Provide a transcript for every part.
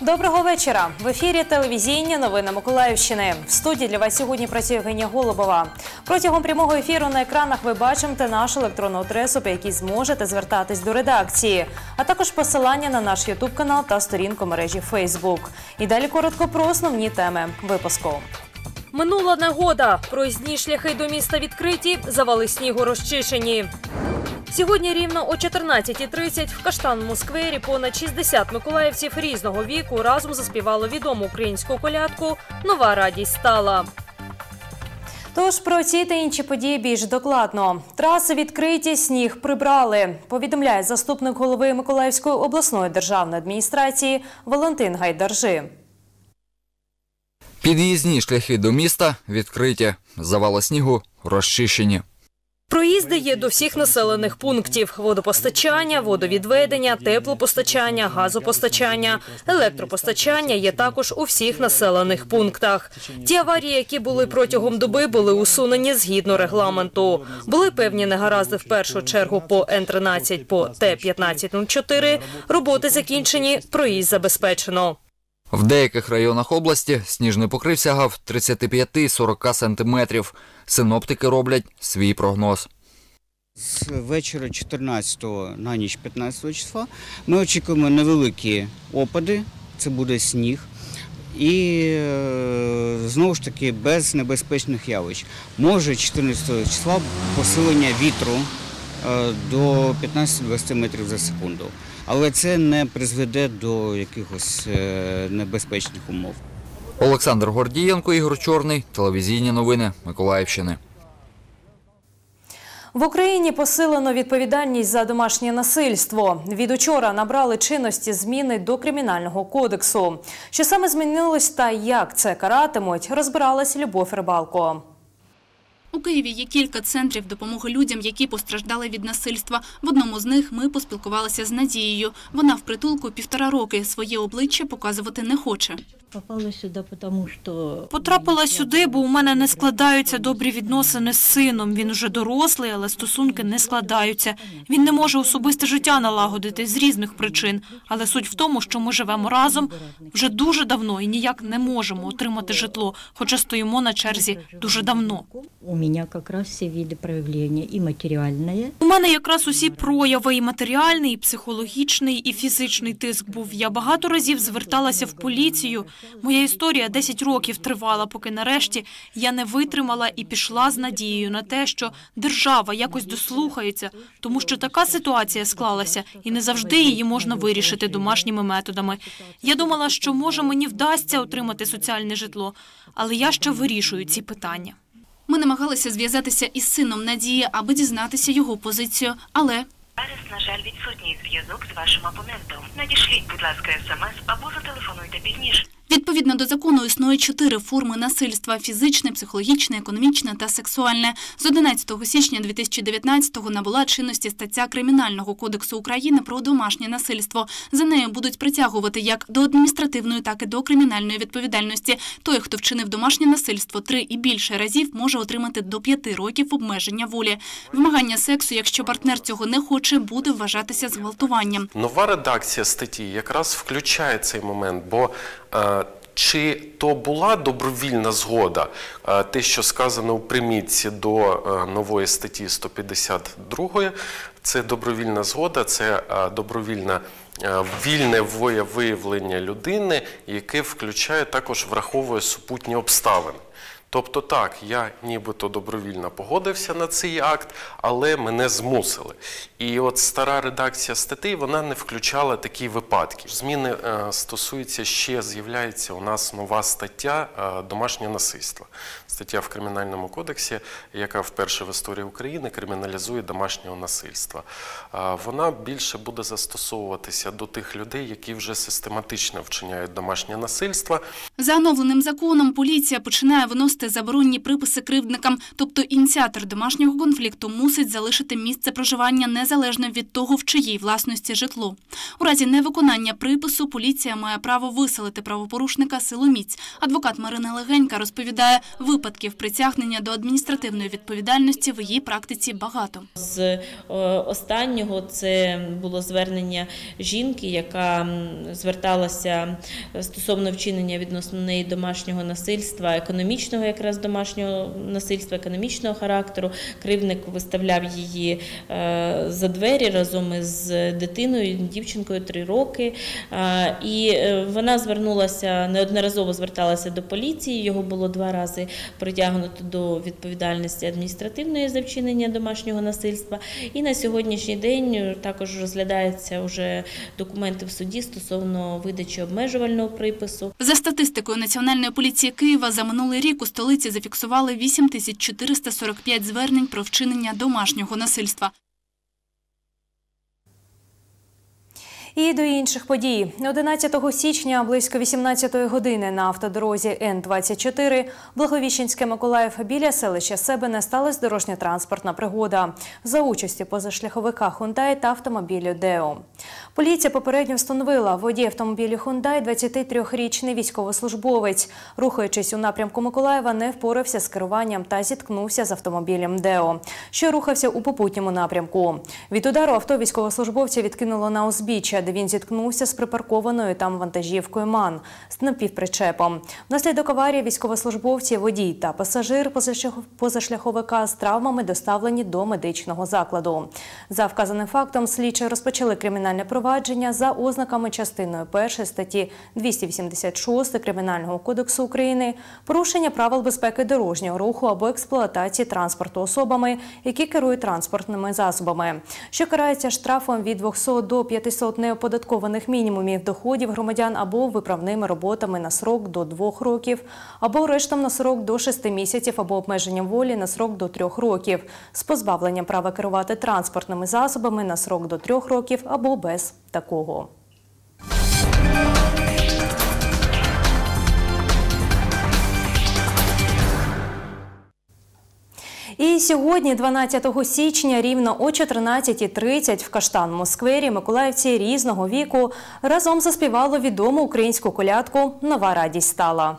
Доброго вечора. В ефірі телевізійні новини Миколаївщини. В студії для вас сьогодні працює Євгенія Голубова. Протягом прямого ефіру на екранах ви бачите нашу електронну адресу, по якій зможете звертатись до редакції, а також посилання на наш ютуб-канал та сторінку мережі Фейсбук. І далі коротко про основні теми випуску. Минула негода. Проїзні шляхи до міста відкриті, завали снігу розчищені. Сьогодні рівно о 14:30 в Каштановому сквері понад 60 миколаївців різного віку разом заспівали відому українську колядку «Нова радість стала». Тож про ці та інші події більш докладно. Траси відкриті, сніг прибрали, повідомляє заступник голови Миколаївської обласної державної адміністрації Валентин Гайдаржи. Під'їзні шляхи до міста відкриті, завали снігу розчищені. Проїзди є до всіх населених пунктів – водопостачання, водовідведення, теплопостачання, газопостачання, електропостачання є також у всіх населених пунктах. Ті аварії, які були протягом доби, були усунені згідно регламенту. Були певні негаразди в першу чергу по Н-13, по Т-1504, роботи закінчені, проїзд забезпечено. В деяких районах області сніжний покрив сягав 35-40 сантиметрів. Синоптики роблять свій прогноз. З вечора 14-го на ніч 15 числа ми очікуємо невеликі опади, це буде сніг. І знову ж таки без небезпечних явищ. Може 14 числа посилення вітру до 15-20 метрів за секунду. Але це не призведе до якихось небезпечних умов. Олександр Гордієнко, Ігор Чорний, телевізійні новини Миколаївщини. В Україні посилено відповідальність за домашнє насильство. Від учора набрали чинності зміни до Кримінального кодексу. Що саме змінилось та як це каратимуть, розбиралась Любов Рибалко. У Києві є кілька центрів допомоги людям, які постраждали від насильства. В одному з них ми поспілкувалися з Надією. Вона в притулку 1,5 роки, своє обличчя показувати не хоче. Потрапила сюди, бо у мене не складаються добрі відносини з сином. Він уже дорослий, але стосунки не складаються. Він не може особисте життя налагодити з різних причин. Але суть в тому, що ми живемо разом вже дуже давно і ніяк не можемо отримати житло, хоча стоїмо на черзі дуже давно. У мене якраз всі види проявлення, і матеріальне. У мене якраз усі прояви, і матеріальний, і психологічний, і фізичний тиск був. Я багато разів зверталася в поліцію. Моя історія 10 років тривала, поки нарешті я не витримала і пішла з надією на те, що держава якось дослухається, тому що така ситуація склалася, і не завжди її можна вирішити домашніми методами. Я думала, що, може, мені вдасться отримати соціальне житло, але я ще вирішую ці питання. Ми намагалися зв'язатися із сином Надії, аби дізнатися його позицію, але... Зараз, на жаль, відсутній зв'язок з вашим абонентом. Надішліть, будь ласка, смс або зателефонуйте пізніше. Відповідно до закону існує 4 форми насильства – фізичне, психологічне, економічне та сексуальне. З 11 січня 2019-го набула чинності стаття Кримінального кодексу України про домашнє насильство. За нею будуть притягувати як до адміністративної, так і до кримінальної відповідальності. Той, хто вчинив домашнє насильство 3 і більше разів, може отримати до 5 років обмеження волі. Вимагання сексу, якщо партнер цього не хоче, буде вважатися зґвалтуванням. Нова редакція статті якраз включає цей момент, бо чи то була добровільна згода, те, що сказано у примітці до нової статті 152, це добровільна згода, це добровільне вільне виявлення людини, яке включає, також враховує супутні обставини. Тобто так, я нібито добровільно погодився на цей акт, але мене змусили. І от стара редакція статей, вона не включала такі випадки. Зміни стосуються ще, з'являється у нас нова стаття «Домашнє насильство». Стаття в Кримінальному кодексі, яка вперше в історії України криміналізує домашнього насильства. Вона більше буде застосовуватися до тих людей, які вже систематично вчиняють домашнє насильство. За оновленим законом поліція починає виносити скласти заборонні приписи кривдникам, тобто ініціатор домашнього конфлікту мусить залишити місце проживання незалежно від того, в чиїй власності житло. У разі невиконання припису поліція має право виселити правопорушника силоміць. Адвокат Марина Легенька розповідає, випадків притягнення до адміністративної відповідальності в її практиці багато. З останнього це було звернення жінки, яка зверталася стосовно вчинення відносно неї домашнього насильства, економічного якраз домашнього насильства, економічного характеру. Кривдник виставляв її за двері разом із дитиною, дівчинкою 3 роки. І вона неодноразово зверталася до поліції, його було 2 рази притягнуто до відповідальності адміністративної за вчинення домашнього насильства. І на сьогоднішній день також розглядаються вже документи в суді стосовно видачі обмежувального припису. За статистикою Національної поліції Києва, за минулий рік у столиці зафіксували 8445 звернень про вчинення домашнього насильства. І до інших подій. 11 січня близько 18-ї години на автодорозі Н-24 Благовіщенське-Миколаїв біля селища Себене сталася дорожньо-транспортна пригода за участі позашляховика «Хундай» та автомобілю «Део». Поліція попередньо встановила, водій автомобілю «Хундай» 23-річний військовослужбовець. Рухаючись у напрямку Миколаєва, не впорався з керуванням та зіткнувся з автомобілем «Део», що рухався у попутньому напрямку. Від удару авто військовослужбовця відкинуло на узбіччя, де він зіткнувся з припаркованою там вантажівкою «МАН» з напівпричепом. Внаслідок аварії військовослужбовці, водій та пасажир позашляховика з травмами доставлені до медичного закладу. За вказаним фактом слідчі розпочали кримінальне провадження за ознаками частиною 1 статті 286 Кримінального кодексу України «Порушення правил безпеки дорожнього руху або експлуатації транспорту особами, які керують транспортними засобами», що карається штрафом від 200 до 500 неоподаткованих мінімумів доходів громадян або виправними роботами на срок до 2 років, або арештом на срок до 6 місяців, або обмеженням волі на срок до 3 років, з позбавленням права керувати транспортними засобами на срок до 3 років або без такого. І сьогодні, 12 січня, рівно о 14:30 в Каштанному сквері миколаївці різного віку разом заспівали відому українську колядку «Нова радість стала».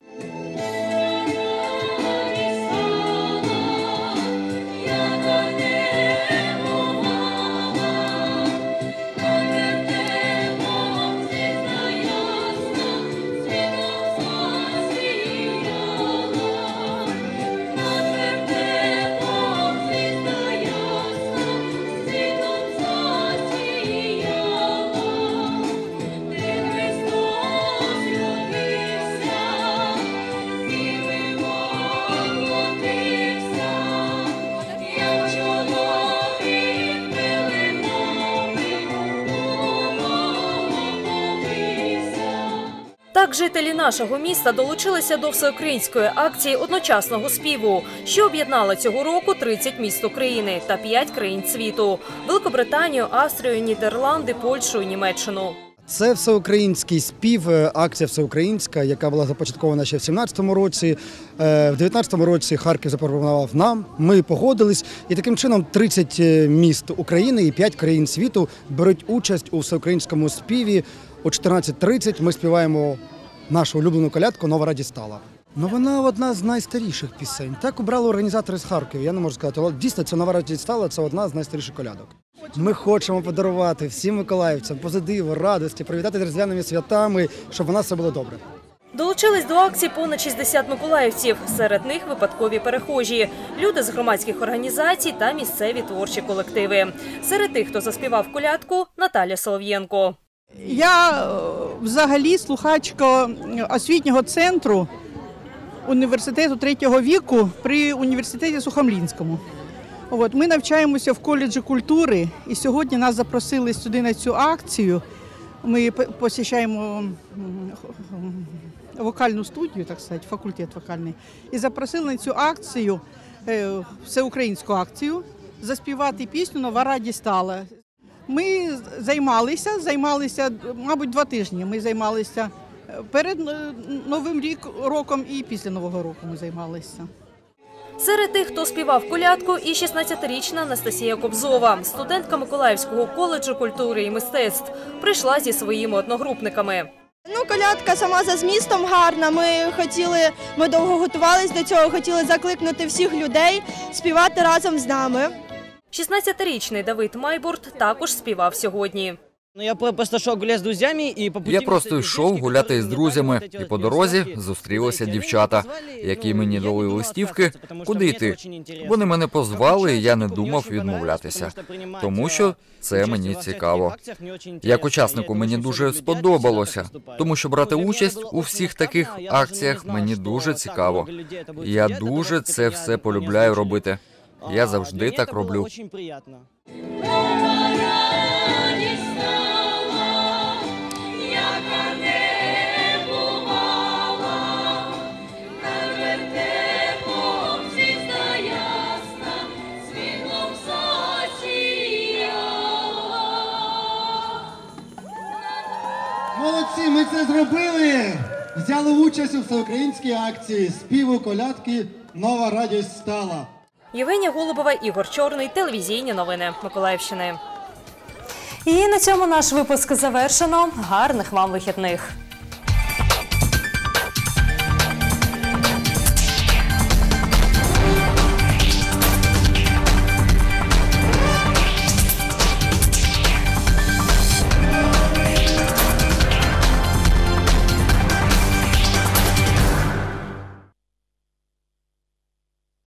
Так жителі нашого міста долучилися до всеукраїнської акції одночасного співу, що об'єднала цього року 30 міст України та 5 країн світу – Великобританію, Австрію, Нідерланди, Польщу і Німеччину. Це всеукраїнський спів, акція всеукраїнська, яка була започаткована ще в 17-му році. В 19-му році Харків запропонував нам, ми погодились. І таким чином 30 міст України і 5 країн світу беруть участь у всеукраїнському співі. О 14:30 ми співаємо нашу улюблену колядку «Нова радість стала». Ну, вона одна з найстаріших пісень. Так обрали організатори з Харкова, я не можу сказати. Але дійсно, це «Нова радість стала» – це одна з найстаріших колядок. Ми хочемо подарувати всім миколаївцям позитиву, радості, привітати з різдвяними святами, щоб у нас все було добре. Долучились до акції понад 60 миколаївців. Серед них випадкові перехожі, люди з громадських організацій та місцеві творчі колективи. Серед тих, хто заспівав колядку – Наталя Солов'єнко. Я взагалі слухачка освітнього центру університету 3-го віку при університеті Сухомлінському. Ми навчаємося в коледжі культури, і сьогодні нас запросили сюди на цю акцію. Ми посещаємо вокальну студію, так сказати, факультет вокальний, і запросили на цю акцію, всеукраїнську акцію, заспівати пісню «Нова радість стала». Ми займалися, мабуть, 2 тижні. Ми займалися Перед Новим роком і після Нового року ми займалися. Серед тих, хто співав колядку, і 16-річна Анастасія Кобзова, студентка Миколаївського коледжу культури і мистецтв, прийшла зі своїми одногрупниками. Колядка сама за змістом гарна. Ми довго готувалися до цього, хотіли закликнути всіх людей співати разом з нами. 16-річний Давид Майбурт також співав сьогодні. Я просто йшов гуляти із друзями, і по дорозі зустрілися дівчата, які мені дали листівки, куди йти. Вони мене позвали, і я не думав відмовлятися, тому що це мені цікаво. Як учаснику мені дуже сподобалося, тому що брати участь у всіх таких акціях мені дуже цікаво. Я дуже це все полюбляю робити. Я завжди так роблю. Молодці, ми це зробили! Взяли участь у всеукраїнській акції співу колядки «Нова радість стала». Євгенія Голубова, Ігор Чорний, телевізійні новини Миколаївщини. І на цьому наш випуск завершено. Гарних вам вихідних!